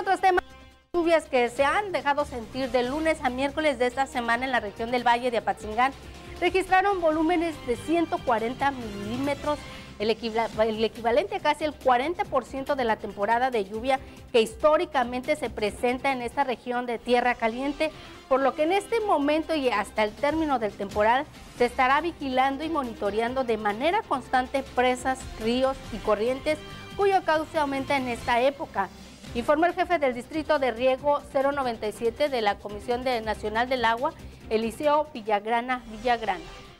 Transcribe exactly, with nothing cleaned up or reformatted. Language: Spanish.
otros temas, lluvias que se han dejado sentir de lunes a miércoles de esta semana en la región del Valle de Apatzingán registraron volúmenes de ciento cuarenta milímetros, el, equival el equivalente a casi el cuarenta por ciento de la temporada de lluvia que históricamente se presenta en esta región de Tierra Caliente, por lo que en este momento y hasta el término del temporal se estará vigilando y monitoreando de manera constante presas, ríos y corrientes cuyo cauce aumenta en esta época. Informó el jefe del Distrito de Riego cero noventa y siete de la Comisión de Nacional del Agua, Eliseo Villagrana Villagrana.